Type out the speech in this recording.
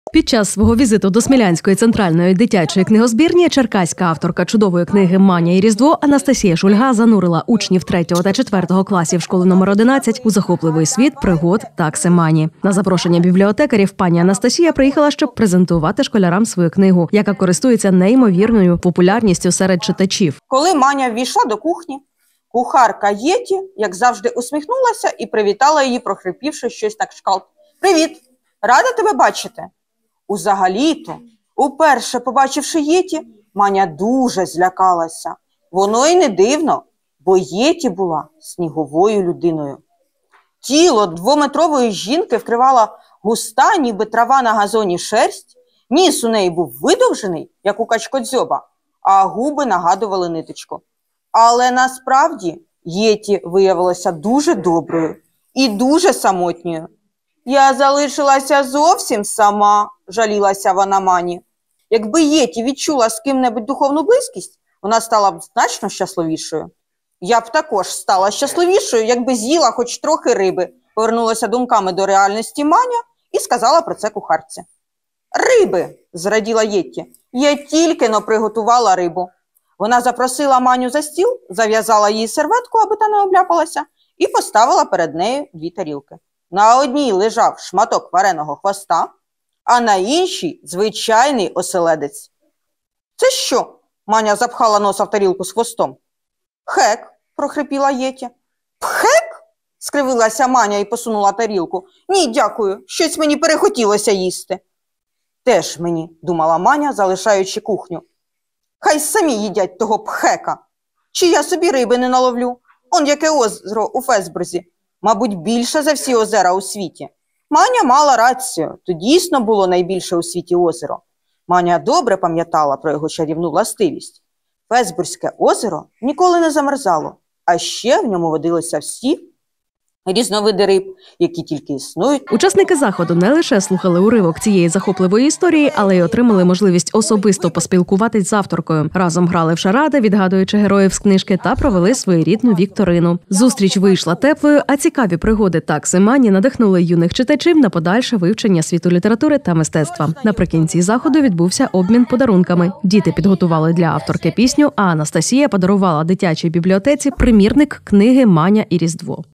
Під час свого візиту до Смілянської центральної дитячої книгозбірні черкаська авторка чудової книги «Маня і Різдво» Анастасія Шульга занурила учнів 3 та 4 класів школи номер 11 у захопливий світ пригод такси Мані. На запрошення бібліотекарів пані Анастасія приїхала, щоб презентувати школярам свою книгу, яка користується неймовірною популярністю серед читачів. Коли Маня ввійшла до кухні, кухарка Єті, як завжди, усміхнулася і привітала її, прохрипівши щось на кшталт. «Привіт! Рада тебе бачити!» Узагалі-то, уперше побачивши Єті, Маня дуже злякалася. Воно й не дивно, бо Єті була сніговою людиною. Тіло 2-метрової жінки вкривала густа, ніби трава на газоні, шерсть, ніс у неї був видовжений, як у качкодзьоба, а губи нагадували ниточку. Але насправді Єті виявилася дуже доброю і дуже самотньою. «Я залишилася зовсім сама», – жалілася вона Мані. Якби Єті відчула з ким-небудь духовну близькість, вона стала б значно щасливішою. «Я б також стала щасливішою, якби з'їла хоч трохи риби», – повернулася думками до реальності Маня і сказала про це кухарці. «Риби!» – зраділа Єті. «Я тільки-но приготувала рибу». Вона запросила Маню за стіл, зав'язала їй серветку, аби та не обляпалася, і поставила перед нею 2 тарілки. На одній лежав шматок вареного хвоста, а на іншій – звичайний оселедець. «Це що?» – Маня запхала носа в тарілку з хвостом. «Пхек!» – прохрипіла Єті. «Пхек?» – скривилася Маня і посунула тарілку. «Ні, дякую, щось мені перехотілося їсти». «Теж мені», – думала Маня, залишаючи кухню. «Хай самі їдять того пхека. Чи я собі риби не наловлю? Он яке озеро у Фесбурзі. Мабуть, більше за всі озера у світі». Маня мала рацію, то дійсно було найбільше у світі озеро. Маня добре пам'ятала про його чарівну властивість. Фесбурзьке озеро ніколи не замерзало, а ще в ньому водилися всі різновиди риб, які тільки існують. Учасники заходу не лише слухали уривок цієї захопливої історії, але й отримали можливість особисто поспілкуватись з авторкою. Разом грали в шаради, відгадуючи героїв з книжки, та провели своєрідну вікторину. Зустріч вийшла теплою, а цікаві пригоди такси Мані надихнули юних читачів на подальше вивчення світу літератури та мистецтва. Наприкінці заходу відбувся обмін подарунками. Діти підготували для авторки пісню, а Анастасія подарувала дитячій бібліотеці примірник книги «Маня і Різдво».